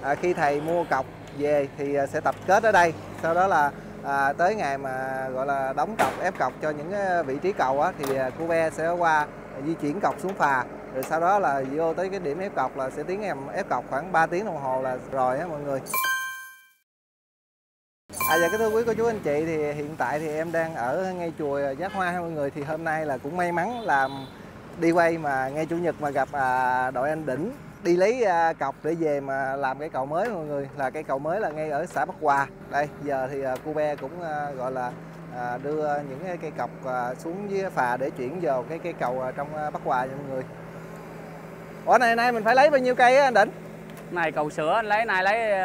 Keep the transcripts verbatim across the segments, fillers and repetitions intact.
à, khi thầy mua cọc về thì sẽ tập kết ở đây. Sau đó là à, tới ngày mà gọi là đóng cọc, ép cọc cho những vị trí cầu á, thì cô Ve sẽ qua di chuyển cọc xuống phà, rồi sau đó là vô tới cái điểm ép cọc là sẽ tiến em ép cọc khoảng ba tiếng đồng hồ là rồi á mọi người. À, dạ, cái thưa quý cô chú anh chị, thì hiện tại thì em đang ở ngay chùa Giác Hoa mọi người. Thì hôm nay là cũng may mắn làm đi quay mà ngay chủ nhật mà gặp à, đội anh Đỉnh đi lấy à, cọc để về mà làm cái cầu mới mọi người. Là cái cầu mới là ngay ở xã Bắc Hòa. Đây giờ thì à, cô Ve cũng à, gọi là à, đưa những cây cọc à, xuống dưới phà để chuyển vào cái cây cầu à, trong à, Bắc Hòa nha mọi người. Ủa này nay mình phải lấy bao nhiêu cây á anh Đỉnh? Này cầu sữa anh lấy nay lấy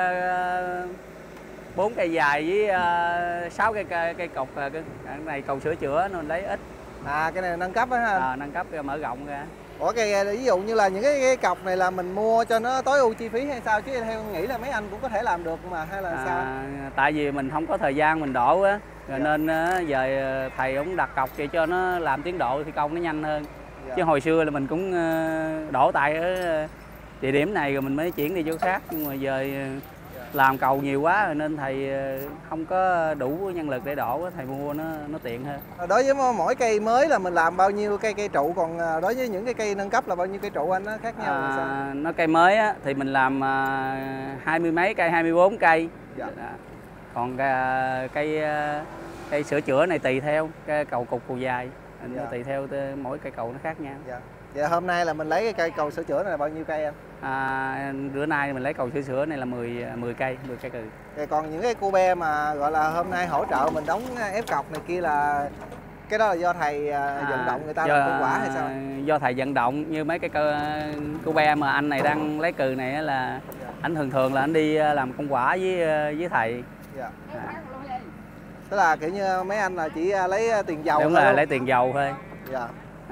bốn uh, cây dài với sáu uh, cây, cây cây cọc. Cái này cầu sửa chữa nên lấy ít. À, cái này nâng cấp á ha. À, nâng cấp mở rộng ra. Ủa cái ví dụ như là những cái, cái cọc này là mình mua cho nó tối ưu chi phí hay sao, chứ theo nghĩ là mấy anh cũng có thể làm được mà hay là à, sao? Tại vì mình không có thời gian mình đổ á, rồi dạ. Nên uh, giờ thầy cũng đặt cọc để cho nó làm tiến độ thi công nó nhanh hơn. Dạ. Chứ hồi xưa là mình cũng uh, đổ tại ở uh, địa điểm này rồi mình mới chuyển đi chỗ khác, nhưng mà giờ uh, làm cầu nhiều quá rồi nên thầy không có đủ nhân lực để đổ, thầy mua nó nó tiện hơn. Đối với mỗi cây mới là mình làm bao nhiêu cây cây trụ, còn đối với những cái cây nâng cấp là bao nhiêu cây trụ anh, nó khác nhau à, sao? Nó cây mới á, thì mình làm hai mươi mấy cây, hai mươi bốn cây. Dạ. Còn cây cây sửa chữa này tùy theo cái cầu cục cầu dài, dạ. Tùy theo mỗi cây cầu nó khác nhau. Dạ. Vậy hôm nay là mình lấy cái cây cầu sửa chữa này là bao nhiêu cây anh? À, bữa nay mình lấy cầu sửa chữa này là mười, mười cây, mười cây cừ. Vậy còn những cái cô Ve mà gọi là hôm nay hỗ trợ mình đóng ép cọc này kia là cái đó là do thầy à, vận động người ta do, làm công quả hay sao? Do thầy vận động, như mấy cái cô Ve mà anh này đang lấy cừ này là dạ. Anh thường thường là anh đi làm công quả với với thầy. Dạ. À. Tức là kiểu như mấy anh là chỉ lấy tiền dầu. Đúng thôi là luôn. Lấy tiền dầu thôi. Dạ. À.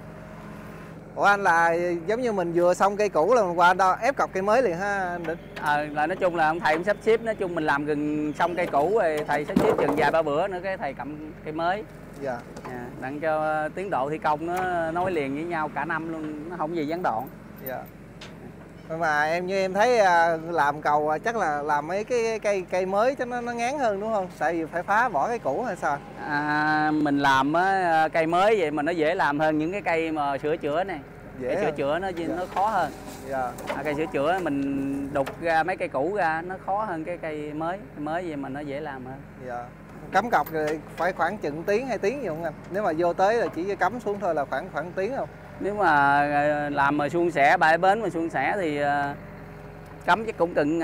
Ủa anh là giống như mình vừa xong cây cũ là mình qua đó ép cọc cây mới liền ha anh Định? Ờ, là nói chung là ông thầy cũng sắp xếp, nói chung mình làm gần xong cây cũ rồi thầy sắp xếp chừng vài ba bữa nữa cái thầy cầm cây mới. Dạ. À, đặng cho tiến độ thi công nó nối liền với nhau cả năm luôn, nó không gì gián đoạn. Dạ. Mà em như em thấy làm cầu chắc là làm mấy cái cây cây mới cho nó nó ngán hơn đúng không? Tại vì phải phá bỏ cái cũ hay sao? À, mình làm á, cây mới vậy mà nó dễ làm hơn những cái cây mà sửa chữa này. Dễ cây sửa chữa nó dạ. Nó khó hơn. Dạ. À, cây sửa chữa mình đục ra mấy cây cũ ra nó khó hơn cái cây mới, cây mới vậy mà nó dễ làm hơn. Dạ. Cắm cọc rồi phải khoảng chừng tiếng hai tiếng gì không anh? Nếu mà vô tới là chỉ cắm xuống thôi là khoảng khoảng tiếng không? Nếu mà làm mà suôn sẻ, bãi bến mà suôn sẻ thì uh, cắm chắc cũng cần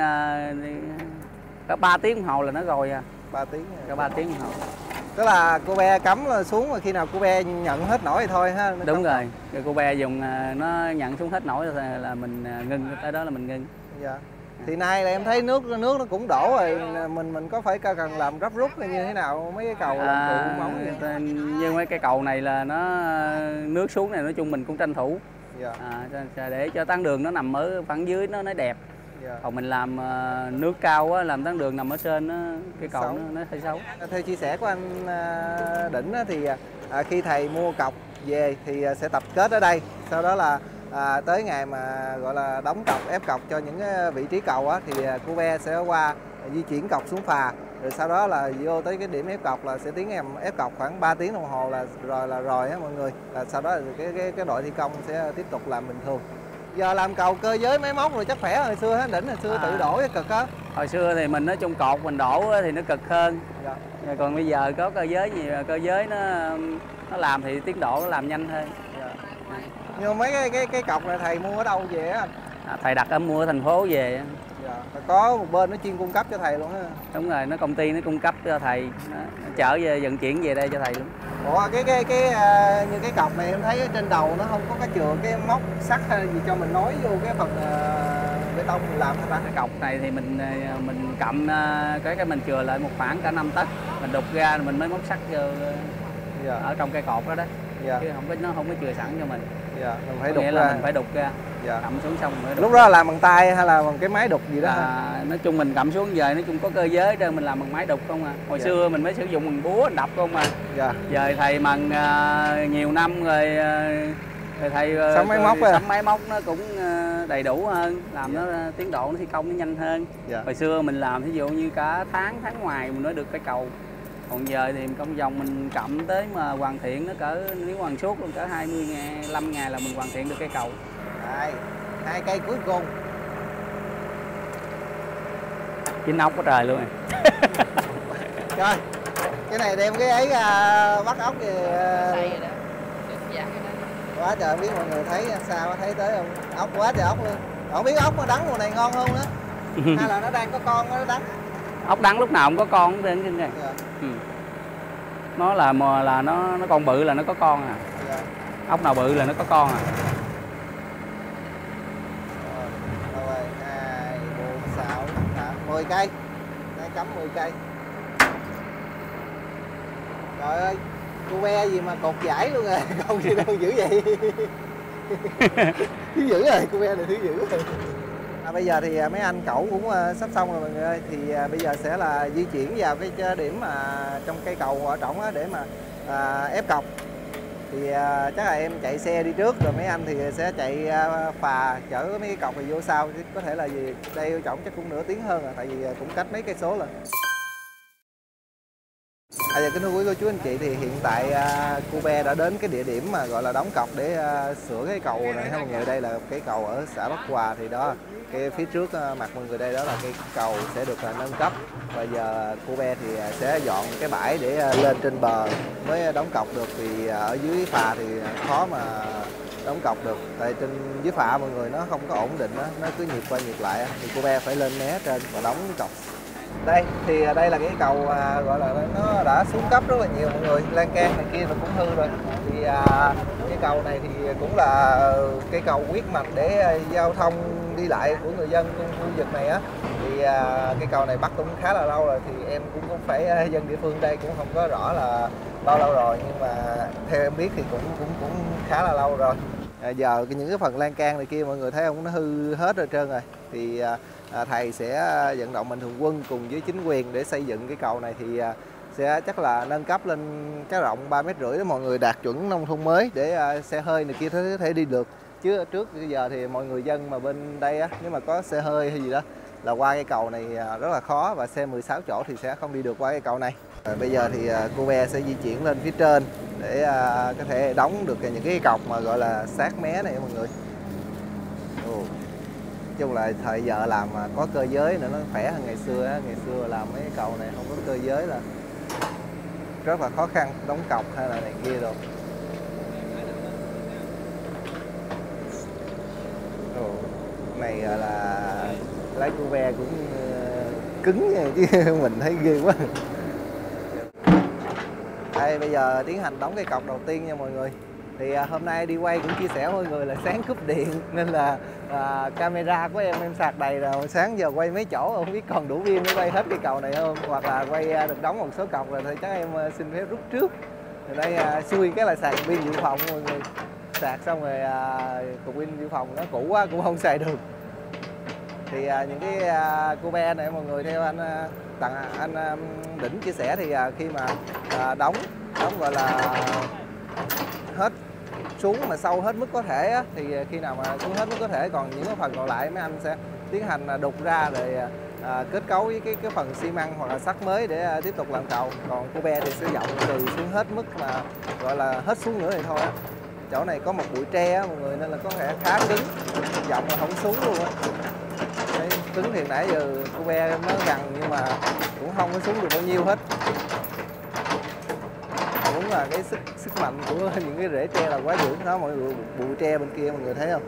có ba tiếng đồng hồ là nó rồi à. ba tiếng. Có ba tiếng đồng hồ. Tức là cô Ve cắm xuống mà khi nào cô Ve nhận hết nổi thì thôi ha. Đúng rồi. Rồi cô Ve dùng nó nhận xuống hết nổi rồi là mình ngưng, tới đó là mình ngưng. Dạ. Thì nay là em thấy nước nước nó cũng đổ rồi, mình mình có phải cần làm ráp rút hay như thế nào mấy cái cầu làm à, trụ móng vậy? Như mấy cái cầu này là nó nước xuống này nói chung mình cũng tranh thủ. Dạ. À, để cho tán đường nó nằm ở phẳng dưới nó nó đẹp. Dạ. Còn mình làm uh, nước cao á, làm tán đường nằm ở trên nó, cái cầu nó, nó hơi xấu. Theo chia sẻ của anh uh, Đỉnh á, thì uh, khi thầy mua cọc về thì uh, sẽ tập kết ở đây. Sau đó là à, tới ngày mà gọi là đóng cọc, ép cọc cho những vị trí cầu á, thì cô Ve sẽ qua di chuyển cọc xuống phà, rồi sau đó là vô tới cái điểm ép cọc là sẽ tiến em ép cọc khoảng ba tiếng đồng hồ là rồi là rồi á mọi người. Là sau đó là cái, cái cái đội thi công sẽ tiếp tục làm bình thường. Giờ làm cầu cơ giới máy móc rồi chắc khỏe hồi xưa hết Đỉnh, hồi xưa à. Tự đổ cái cực á. Hồi xưa thì mình nói chung cột mình đổ thì nó cực hơn. Dạ. Còn bây giờ có cơ giới gì cơ giới nó nó làm thì tiến độ nó làm nhanh hơn. Dạ. Nhưng mấy cái cái cái cọc này thầy mua ở đâu về á? À, thầy đặt ở mua ở thành phố về. Dạ. Có một bên nó chuyên cung cấp cho thầy luôn á. Đúng rồi, nó công ty nó cung cấp cho thầy, nó, nó chở về vận chuyển về đây cho thầy luôn. Ủa cái cái cái uh, như cái cọc này em thấy ở trên đầu nó không có cái chừa cái móc sắt hay gì cho mình nối vô cái phần uh, bê tông mình làm hả ta? Cái cọc này thì mình mình cầm uh, cái cái mình chừa lại một khoảng cả năm tấc, mình đục ra mình mới móc sắt vô dạ. Ở trong cây cột đó đó. Dạ. Chứ không có nó không có chừa sẵn cho mình. Dạ, mình phải đục ra. Là mình phải đục ra. Dạ. Cầm xuống xong rồi. Lúc đó là làm bằng tay hay là bằng cái máy đục gì đó? À, nói chung mình cầm xuống giờ nói chung có cơ giới cho mình làm bằng máy đục không à. Hồi dạ. Xưa mình mới sử dụng bằng búa đập không à. Dạ. Giờ thầy bằng uh, nhiều năm rồi uh, Rồi thầy sắm máy móc sắm máy móc nó cũng đầy đủ hơn, làm dạ. Nó tiến độ nó thi công nó nhanh hơn. Dạ. Hồi xưa mình làm ví dụ như cả tháng tháng ngoài mình mới được cây cầu. Còn giờ thì công vòng mình chậm tới mà hoàn thiện nó cỡ, nếu hoàn suốt luôn cỡ hai mươi ngày, năm ngày là mình hoàn thiện được cây cầu. Đây, hai cây cuối cùng. Chín ốc có trời luôn rồi. Rồi, cái này đem cái ấy à, bắt ốc thì quá trời, không biết mọi người thấy sao, thấy tới không? Ốc quá trời ốc luôn. Không biết ốc mà đắng mùa này ngon hơn nữa. Hay là nó đang có con nó đắng? Ốc đắng lúc nào cũng có con trên trên này. Dạ. Ừ. Nó là mà là nó nó con bự là nó có con à. Dạ. Ốc nào bự là nó có con à. Rồi, hai, bốn, sáu, tám, mười cây. Đây cắm mười cây. Trời ơi, cô be gì mà cột giải luôn rồi, con gì đâu dữ vậy. Thứ dữ rồi, cô be này thứ dữ rồi. À, bây giờ thì mấy anh cẩu cũng uh, sắp xong rồi mọi người ơi. Thì uh, bây giờ sẽ là di chuyển vào cái điểm mà trong cây cầu ở trỏng để mà uh, ép cọc. Thì uh, chắc là em chạy xe đi trước, rồi mấy anh thì sẽ chạy uh, phà chở mấy cái cọc này vô sau. Có thể là gì đây ở trỏng chắc cũng nửa tiếng hơn rồi, tại vì cũng cách mấy cây số rồi. À, giờ kính thưa quý cô chú anh chị, thì hiện tại uh, cô Be đã đến cái địa điểm mà gọi là đóng cọc để uh, sửa cái cầu này ha mọi người. Đây là cái cầu ở xã Bắc Hòa, thì đó cái phía trước uh, mặt mọi người đây đó là cái cầu sẽ được uh, nâng cấp. Và giờ cô Be thì uh, sẽ dọn cái bãi để uh, lên trên bờ mới đóng cọc được, vì uh, ở dưới phà thì khó mà đóng cọc được, tại trên dưới phà mọi người nó không có ổn định đó, nó cứ nhịp qua nhịp lại, thì cô Be phải lên mé trên và đóng cọc. Đây thì đây là cái cầu à, gọi là nó đã xuống cấp rất là nhiều mọi người, lan can này kia nó cũng hư rồi. Thì à, cái cầu này thì cũng là cái cầu huyết mạch để à, giao thông đi lại của người dân trong khu vực này á. Thì à, cái cầu này bắt cũng khá là lâu rồi, thì em cũng không phải à, dân địa phương đây cũng không có rõ là bao lâu rồi, nhưng mà theo em biết thì cũng cũng cũng khá là lâu rồi. À, giờ những cái phần lan can này kia mọi người thấy không, nó hư hết rồi trơn rồi. Thì à, À, thầy sẽ vận động mạnh thường quân cùng với chính quyền để xây dựng cái cầu này, thì à, sẽ chắc là nâng cấp lên cái rộng ba mét rưỡi để mọi người đạt chuẩn nông thôn mới, để à, xe hơi này kia có thể đi được. Chứ trước bây giờ thì mọi người dân mà bên đây á, nếu mà có xe hơi hay gì đó là qua cái cầu này rất là khó, và xe mười sáu chỗ thì sẽ không đi được qua cái cầu này. À, bây giờ thì à, cô Be sẽ di chuyển lên phía trên để à, có thể đóng được những cái cọc mà gọi là sát mé này mọi người. Ồ. Chung là thời giờ làm mà có cơ giới nữa nó khỏe hơn ngày xưa á. Ngày xưa làm mấy cái cầu này không có cơ giới là rất là khó khăn, đóng cọc hay là này kia rồi. Ồ, này là lái cô Be cũng cứng nha, chứ mình thấy ghê quá. Đây bây giờ tiến hành đóng cái cọc đầu tiên nha mọi người. Thì à, hôm nay đi quay cũng chia sẻ mọi người là sáng cúp điện nên là à, camera của em em sạc đầy rồi, sáng giờ quay mấy chỗ không biết còn đủ pin để quay hết cái cầu này không, hoặc là quay à, được đóng một số cọc rồi thì chắc em à, xin phép rút trước. Thì đây à, xui cái là sạc pin dự phòng mọi người, sạc xong rồi à, cục pin dự phòng nó cũ quá cũng không xài được. Thì à, những cái à, cô Be này mọi người, theo anh à, tặng anh à, Đỉnh chia sẻ thì à, khi mà à, đóng đóng gọi là hết xuống mà sâu hết mức có thể á, thì khi nào mà xuống hết mức có thể, còn những cái phần còn lại mấy anh sẽ tiến hành đục ra rồi à, kết cấu với cái cái phần xi măng hoặc là sắt mới để à, tiếp tục làm cầu. Còn cô Be thì sẽ dọng từ xuống hết mức mà gọi là hết xuống nữa thì thôi á. Chỗ này có một bụi tre á mọi người nên là có thể khá cứng, dọng là không xuống luôn á. Cứng thì nãy giờ cô Be nó gần nhưng mà cũng không có xuống được bao nhiêu hết. Đúng là cái sức sức mạnh của những cái rễ tre là quá dữ đó mọi người. Bụi tre bên kia mọi người thấy không,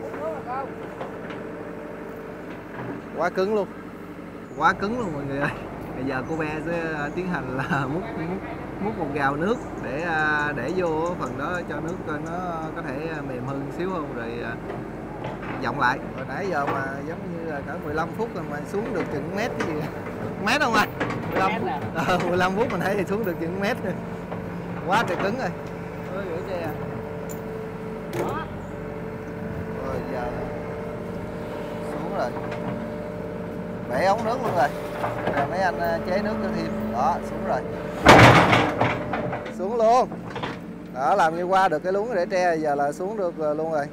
quá cứng luôn, quá cứng luôn mọi người ơi. Bây giờ cô Be sẽ tiến hành là múc múc múc một gào nước để để vô phần đó cho nước coi nó có thể mềm hơn xíu hơn, rồi vọng lại. Hồi nãy giờ mà giống như là cỡ mười lăm phút rồi mà xuống được chừng mét cái gì, mét không anh? mười lăm phút, à, mười lăm phút mình thấy thì xuống được chừng mét rồi. Quá trời cứng rồi. Ôi rửa tre à. Rồi giờ xuống rồi. Bể ống nước luôn rồi. Rồi mấy anh chế nước cho thêm. Đó, xuống rồi. Xuống luôn. Đó, làm như qua được cái luống để tre, giờ là xuống được luôn rồi.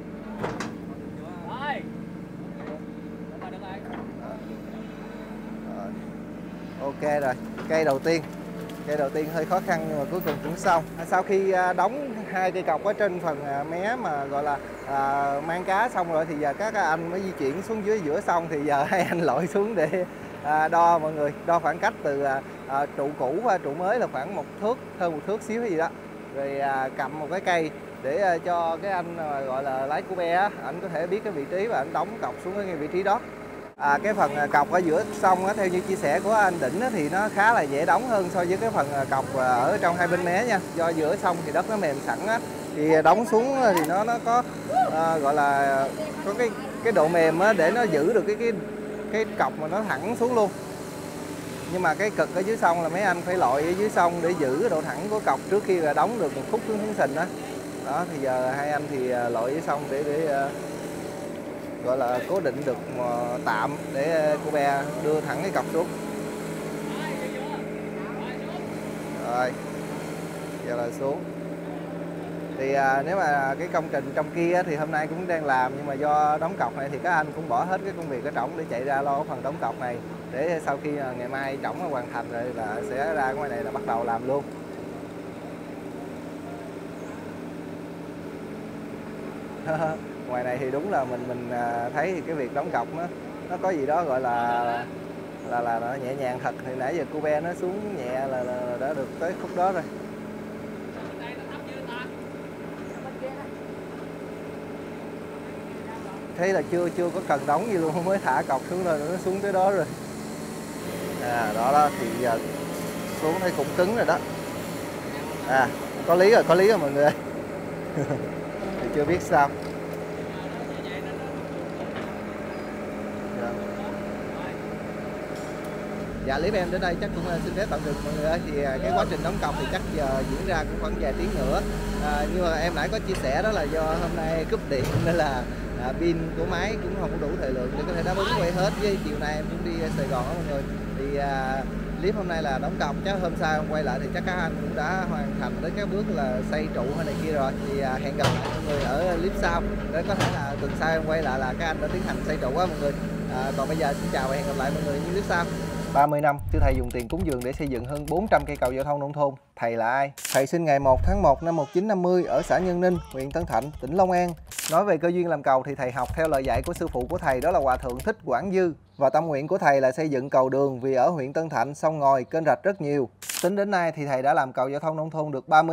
Ok rồi, cây đầu tiên cây đầu tiên hơi khó khăn nhưng mà cuối cùng cũng xong. Sau khi đóng hai cây cọc ở trên phần mé mà gọi là à, mang cá xong rồi thì giờ các anh mới di chuyển xuống dưới giữa sông, thì giờ hai anh lội xuống để à, đo mọi người, đo khoảng cách từ à, à, trụ cũ qua trụ mới là khoảng một thước, hơn một thước xíu gì đó, rồi à, cầm một cái cây để à, cho cái anh à, gọi là lái cua be á, anh có thể biết cái vị trí và anh đóng cọc xuống cái vị trí đó. À, cái phần cọc ở giữa sông á, theo như chia sẻ của anh Đỉnh á, thì nó khá là dễ đóng hơn so với cái phần cọc ở trong hai bên mé nha. Do giữa sông thì đất nó mềm sẵn á, thì đóng xuống thì nó nó có à, gọi là có cái cái độ mềm á, để nó giữ được cái cái cái cọc mà nó thẳng xuống luôn. Nhưng mà cái cực ở dưới sông là mấy anh phải lội ở dưới sông để giữ cái độ thẳng của cọc trước khi là đóng được một khúc xuống xuống sình đó. Đó thì giờ hai anh thì lội dưới sông để để gọi là cố định được tạm để cô be đưa thẳng cái cọc xuống. Rồi giờ là xuống. Thì à, nếu mà cái công trình trong kia thì hôm nay cũng đang làm, nhưng mà do đóng cọc này thì các anh cũng bỏ hết cái công việc ở trỏng để chạy ra lo phần đóng cọc này, để sau khi ngày mai trỏng hoàn thành rồi là sẽ ra ngoài này là bắt đầu làm luôn. Ngoài này thì đúng là mình mình thấy thì cái việc đóng cọc nó nó có gì đó gọi là là là nó nhẹ nhàng thật. Thì nãy giờ cô be nó xuống nhẹ là, là đã được tới khúc đó rồi. Thế là chưa chưa có cần đóng gì luôn, mới thả cọc xuống rồi nó xuống tới đó rồi. À đó đó thì giờ xuống thấy cũng cứng rồi đó. À có lý rồi, có lý rồi mọi người. Thì chưa biết sao. Dạ clip em đến đây chắc cũng xin phép tạm dừng mọi người ơi. Thì cái quá trình đóng cọc thì chắc giờ diễn ra cũng khoảng vài tiếng nữa. À, nhưng mà em nãy có chia sẻ đó là do hôm nay cúp điện nên là à, pin của máy cũng không có đủ thời lượng để có thể đáp ứng quay hết. Với chiều nay em cũng đi Sài Gòn đó mọi người. Thì à, clip hôm nay là đóng cọc, chắc hôm sau em quay lại thì chắc các anh cũng đã hoàn thành đến các bước là xây trụ hay này kia rồi. Thì à, hẹn gặp lại mọi người ở clip sau, để có thể là tuần sau em quay lại là các anh đã tiến hành xây trụ á mọi người. À, còn bây giờ xin chào và hẹn gặp lại mọi người những clip sau. ba mươi năm sư thầy dùng tiền cúng dường để xây dựng hơn bốn trăm cây cầu giao thông nông thôn. Thầy là ai? Thầy sinh ngày một tháng một năm một nghìn chín trăm năm mươi ở xã Nhân Ninh, huyện Tân Thạnh, tỉnh Long An. Nói về cơ duyên làm cầu thì thầy học theo lời dạy của sư phụ của thầy, đó là Hòa thượng Thích Quảng Dư. Và tâm nguyện của thầy là xây dựng cầu đường, vì ở huyện Tân Thạnh sông ngòi, kênh rạch rất nhiều. Tính đến nay thì thầy đã làm cầu giao thông nông thôn được ba mươi